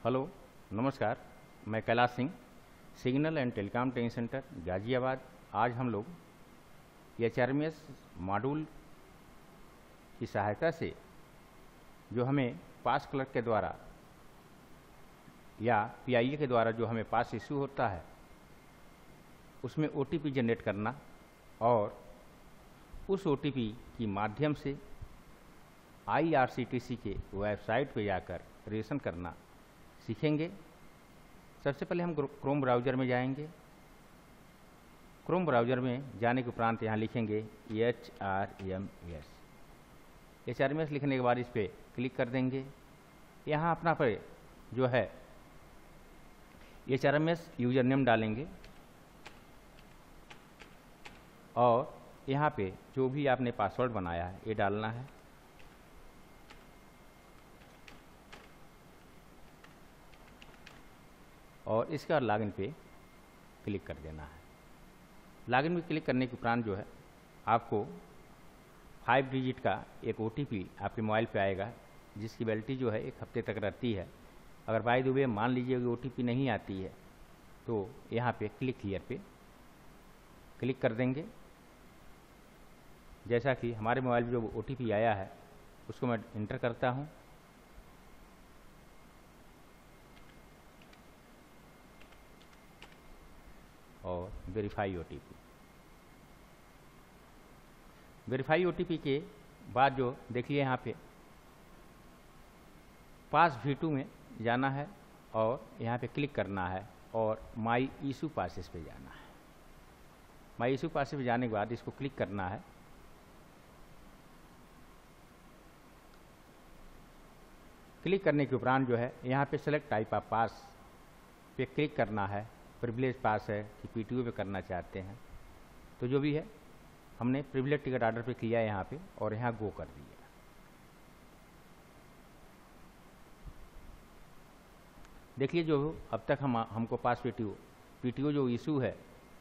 Hello, नमस्कार। मैं Kailash Singh, signal and telecom training centre Ghaziabad. आज हम लोग HRMS मॉड्यूल की सहायता से जो हमें पास क्लर्क के द्वारा या PIA के द्वारा जो हमें पास इशू होता है उसमें OTP जनरेट करना और उस OTP की माध्यम से IRCTC के वेबसाइट पर जाकर रजिस्ट्रेशन करना सीखेंगे। सबसे पहले हम क्रोम ब्राउज़र में जाएंगे। क्रोम ब्राउज़र में जाने के उपरांत यहाँ लिखेंगे HRMS लिखने के बाद इस पर क्लिक कर देंगे। यहाँ अपना पर जो है HRMS यूज़र नेम डालेंगे और यहाँ पे जो भी आपने पासवर्ड बनाया है ये डालना है। और इसका लॉगिन पे क्लिक कर देना है। लॉगिन पे क्लिक करने के उपरांत जो है आपको 5 डिजिट का एक OTP आपके मोबाइल पे आएगा, जिसकी वैलिडिटी जो है 1 हफ्ते तक रहती है। अगर बाय द वे मान लीजिए कि OTP नहीं आती है तो यहाँ पे क्लिक हियर पे क्लिक कर देंगे। जैसा कि हमारे मोबाइल में जो OTP आया है उसको मैं इंटर करता हूँ। और वेरीफाई OTP के बाद जो देखिए यहाँ पे पास V2 में जाना है और यहाँ पे क्लिक करना है और माई इशू पासेस पे जाना है। माई इशू पासेस पे जाने के बाद इसको क्लिक करना है। क्लिक करने के उपरांत जो है यहाँ पे सेलेक्ट टाइप ऑफ पास पे क्लिक करना है। प्रिविलेज पास है कि PTO पे करना चाहते हैं तो जो भी है हमने प्रिविलेज टिकट ऑर्डर पे किया है यहाँ पे और यहाँ गो कर दिया। देखिए जो अब तक हमको पास PTO जो इशू है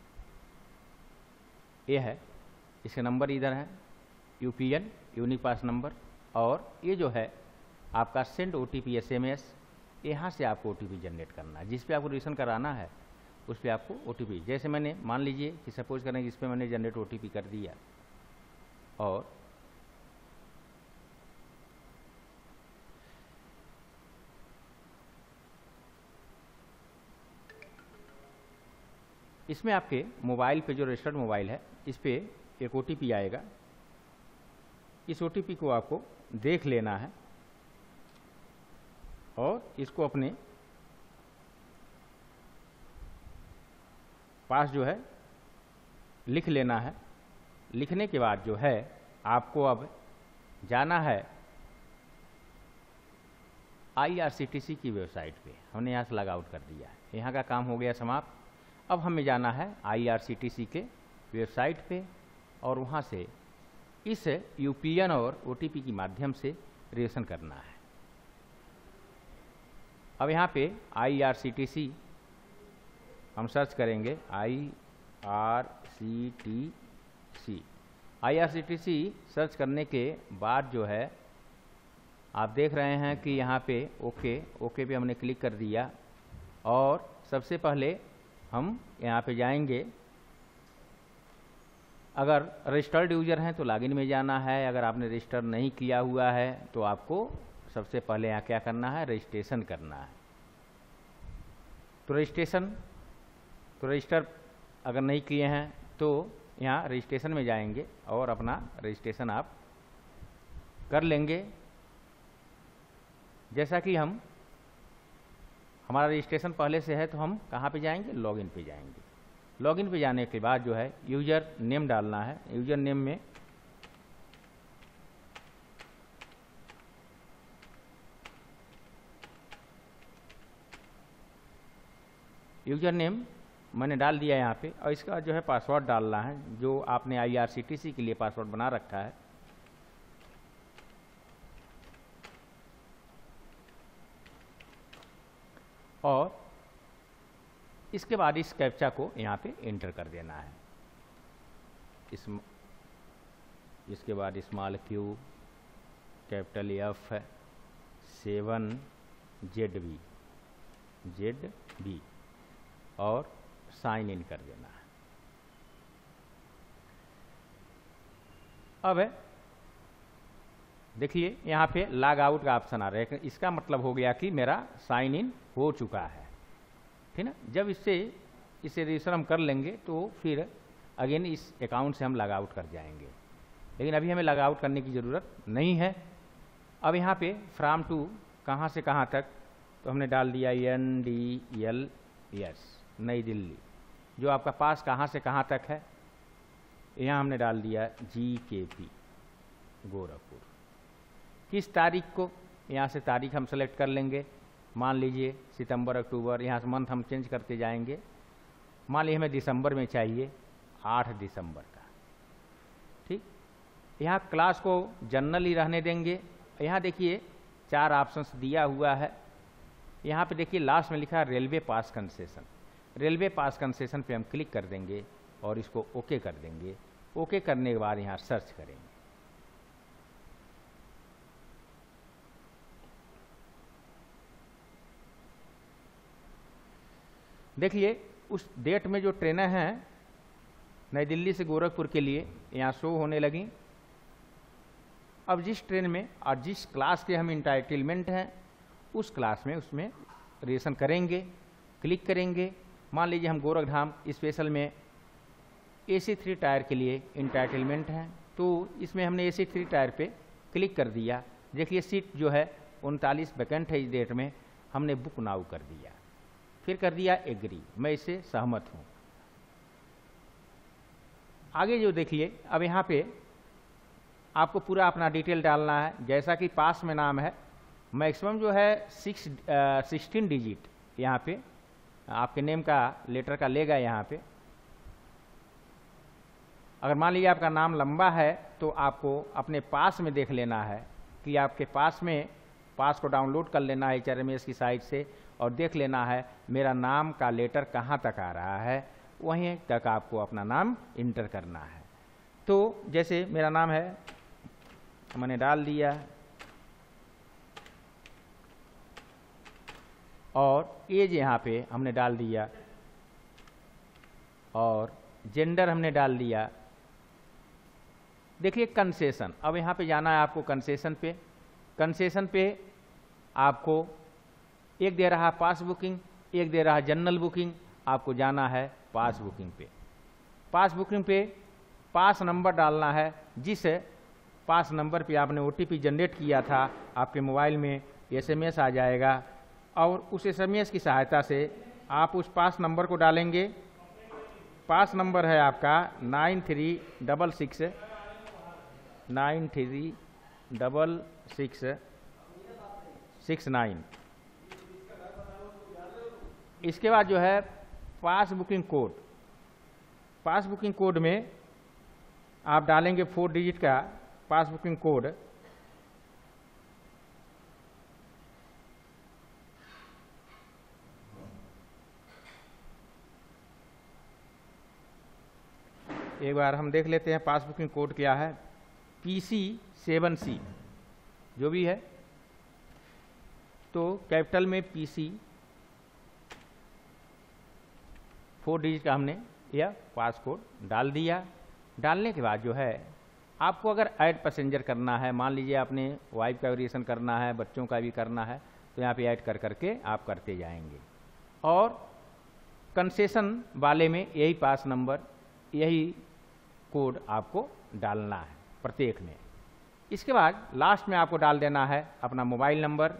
ये है, इसके नंबर इधर है UPN यूनिक पास नंबर, और ये जो है आपका सेंड OTP SMS, यहाँ से आपको OTP जनरेट करना है। जिस पे आपको रजिस्ट्रेशन कराना है उस पर आपको OTP, जैसे मैंने मान लीजिए कि सपोज करें कि इस पर मैंने जनरेट OTP कर दिया और इसमें आपके मोबाइल पे जो रजिस्टर्ड मोबाइल है इस पे एक OTP आएगा। इस OTP को आपको देख लेना है और इसको अपने पास जो है लिख लेना है। लिखने के बाद जो है आपको अब जाना है IRCTC की वेबसाइट पे। हमने यहाँ से लॉग आउट कर दिया है, यहाँ का काम हो गया समाप्त। अब हमें जाना है IRCTC के वेबसाइट पे और वहाँ से इस UPN और OTP की माध्यम से रजिस्ट्रेशन करना है। अब यहाँ पे IRCTC हम सर्च करेंगे IRCTC सर्च करने के बाद जो है आप देख रहे हैं कि यहाँ पे ओके पे हमने क्लिक कर दिया। और सबसे पहले हम यहाँ पे जाएंगे। अगर रजिस्टर्ड यूजर हैं तो लॉगिन में जाना है। अगर आपने रजिस्टर नहीं किया हुआ है तो आपको सबसे पहले यहाँ क्या करना है, रजिस्ट्रेशन करना है। तो रजिस्टर अगर नहीं किए हैं तो यहाँ रजिस्ट्रेशन में जाएंगे और अपना रजिस्ट्रेशन आप कर लेंगे। जैसा कि हमारा रजिस्ट्रेशन पहले से है तो हम कहाँ पे जाएंगे, लॉगिन पे जाएंगे। लॉगिन पे जाने के बाद जो है यूज़र नेम डालना है। यूज़र नेम में मैंने डाल दिया यहाँ पे, और इसका जो है पासवर्ड डालना है जो आपने IRCTC के लिए पासवर्ड बना रखा है। और इसके बाद इस कैप्चा को यहाँ पे एंटर कर देना है। इसके बाद small Q capital F 7ZB ZB और साइन इन कर देना है। अब देखिए यहाँ पे लॉग आउट का ऑप्शन आ रहा है, इसका मतलब हो गया कि मेरा साइन इन हो चुका है, ठीक ना। जब इसे रजिस्टर हम कर लेंगे तो फिर अगेन इस अकाउंट से हम लॉग आउट कर जाएंगे, लेकिन अभी हमें लॉग आउट करने की ज़रूरत नहीं है। अब यहाँ पे फ्रॉम टू कहाँ से कहाँ तक, तो हमने डाल दिया NDLS नई दिल्ली। जो आपका पास कहाँ से कहाँ तक है, यहाँ हमने डाल दिया GKP गोरखपुर। किस तारीख को, यहाँ से तारीख हम सेलेक्ट कर लेंगे, मान लीजिए सितंबर अक्टूबर, यहाँ से मंथ हम चेंज करते जाएंगे। मान लीजिए हमें दिसंबर में चाहिए 8 दिसंबर का, ठीक। यहाँ क्लास को जनरल ही रहने देंगे। यहाँ देखिए 4 ऑप्शंस दिया हुआ है। यहाँ पे देखिए लास्ट में लिखा है railway pass concession. Railway pass concession पे हम क्लिक कर देंगे और इसको ओके कर देंगे। ओके करने के बाद यहाँ सर्च करेंगे। देखिए उस डेट में जो ट्रेनें हैं नई दिल्ली से गोरखपुर के लिए यहाँ शो होने लगी। अब जिस ट्रेन में और जिस क्लास के हम इंटाइटलमेंट हैं उस क्लास में उसमें रिजर्वेशन करेंगे, क्लिक करेंगे। मान लीजिए हम गोरखधाम स्पेशल में AC 3 टायर के लिए इंटाइटलमेंट हैं, तो इसमें हमने AC 3 टायर पे क्लिक कर दिया। देखिए सीट जो है 39 वैकेंट है इस डेट में, हमने बुक नाउ कर दिया, फिर कर दिया एग्री, मैं इससे सहमत हूँ। आगे जो देखिए अब यहाँ पे आपको पूरा अपना डिटेल डालना है। जैसा कि पास में नाम है, मैक्सिमम जो है 16 डिजिट यहाँ पे आपके नेम का लेटर का लेगा। यहाँ पे अगर मान लीजिए आपका नाम लंबा है तो आपको अपने पास में देख लेना है कि आपके पास में पास को डाउनलोड कर लेना है HRMS की साइट से और देख लेना है मेरा नाम का लेटर कहाँ तक आ रहा है, वहीं तक आपको अपना नाम इंटर करना है। तो जैसे मेरा नाम है, मैंने डाल दिया, और एज यहाँ पे हमने डाल दिया, और जेंडर हमने डाल दिया। देखिए कंसेशन, अब यहाँ पे जाना है आपको कंसेशन पे। कंसेशन पे आपको एक दे रहा पास बुकिंग, एक दे रहा जनरल बुकिंग, आपको जाना है पास बुकिंग पे। पास बुकिंग पे पास नंबर डालना है, जिस पास नंबर पे आपने OTP जनरेट किया था आपके मोबाइल में SMS आ जाएगा, और उस SMS की सहायता से आप उस पास नंबर को डालेंगे। पास नंबर है आपका 936669। इसके बाद जो है pass booking code, pass booking code में आप डालेंगे 4 डिजिट का पास बुकिंग कोड। एक बार हम देख लेते हैं पास बुकिंग कोड क्या है। PC7C जो भी है, तो कैपिटल में PC 4 डिजिट का हमने यह पास कोड डाल दिया। डालने के बाद जो है आपको अगर ऐड पैसेंजर करना है, मान लीजिए आपने वाइफ का वेरिएशन करना है, बच्चों का भी करना है, तो यहाँ पे ऐड कर करके आप करते जाएंगे। और कंसेशन वाले में यही पास नंबर, यही कोड आपको डालना है प्रत्येक में। इसके बाद लास्ट में आपको डाल देना है अपना मोबाइल नंबर।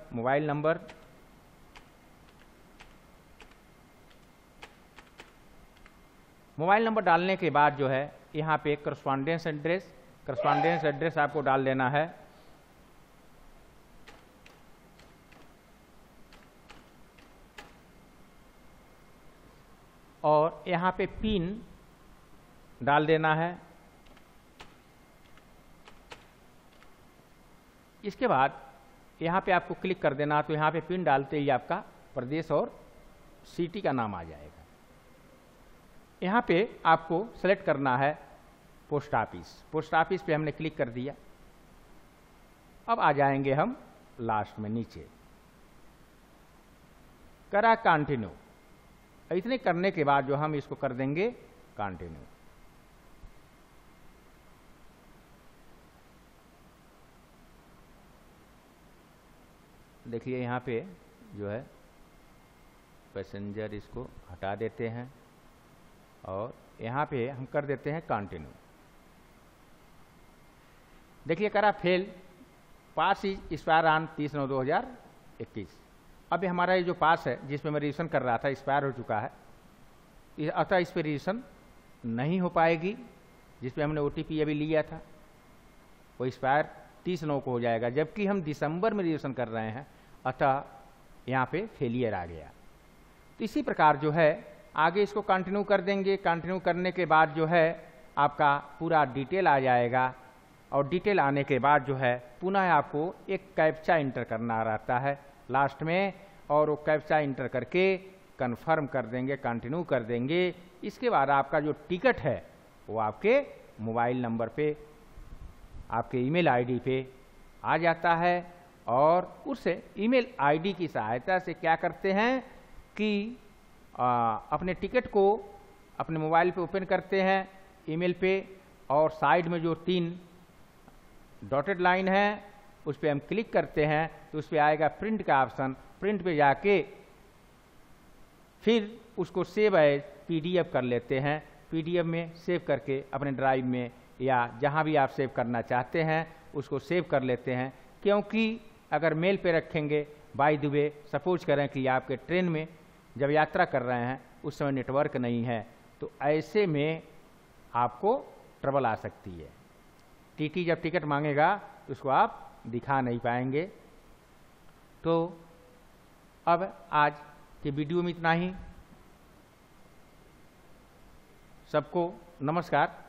मोबाइल नंबर डालने के बाद जो है यहाँ पे करस्पॉन्डेंस एड्रेस आपको डाल देना है। और यहाँ पे पिन डाल देना है। इसके बाद यहाँ पे आपको क्लिक कर देना, तो यहाँ पे पिन डालते ही आपका प्रदेश और सिटी का नाम आ जाएगा। यहाँ पे आपको सेलेक्ट करना है पोस्ट ऑफिस पे हमने क्लिक कर दिया। अब आ जाएंगे हम लास्ट में नीचे। करा कंटिन्यू। इतने करने के बाद जो हम इसको कर देंगे कंटिन्यू। देखिए यहाँ पे जो है पैसेंजर, इसको हटा देते हैं और यहाँ पे हम कर देते हैं कंटिन्यू। देखिए करा fail, pass is expire on 30/9/2021। अब हमारा ये जो पास है जिसमें मैं रजिस्ट्रेशन कर रहा था एक्सपायर हो चुका है, अतः इस पर रजिस्ट्रेशन नहीं हो पाएगी। जिस पे हमने OTP अभी लिया था वो एक्सपायर 30/9 को हो जाएगा, जबकि हम दिसंबर में रजिस्ट्रेशन कर रहे हैं, अतः यहाँ पे फेलियर आ गया। तो इसी प्रकार जो है आगे इसको कंटिन्यू कर देंगे। कंटिन्यू करने के बाद जो है आपका पूरा डिटेल आ जाएगा और डिटेल आने के बाद जो है पुनः आपको एक कैप्चा इंटर करना रहता है लास्ट में, और वो कैप्चा इंटर करके कंफर्म कर देंगे, कंटिन्यू कर देंगे। इसके बाद आपका जो टिकट है वो आपके मोबाइल नंबर पे, आपके ईमेल आईडी पे आ जाता है। और उस ईमेल आईडी की सहायता से क्या करते हैं कि अपने टिकट को अपने मोबाइल पे ओपन करते हैं ईमेल पे, और साइड में जो 3 डॉटेड लाइन है उस पर हम क्लिक करते हैं तो उस पर आएगा प्रिंट का ऑप्शन। प्रिंट पे जाके फिर उसको सेव एज PDF कर लेते हैं। PDF में सेव करके अपने ड्राइव में या जहां भी आप सेव करना चाहते हैं उसको सेव कर लेते हैं, क्योंकि अगर मेल पे रखेंगे, बाय द वे सपोज करें कि आपके ट्रेन में जब यात्रा कर रहे हैं उस समय नेटवर्क नहीं है, तो ऐसे में आपको ट्रबल आ सकती है। TT जब टिकट मांगेगा तो उसको आप दिखा नहीं पाएंगे। तो अब आज के वीडियो में इतना ही। सबको नमस्कार।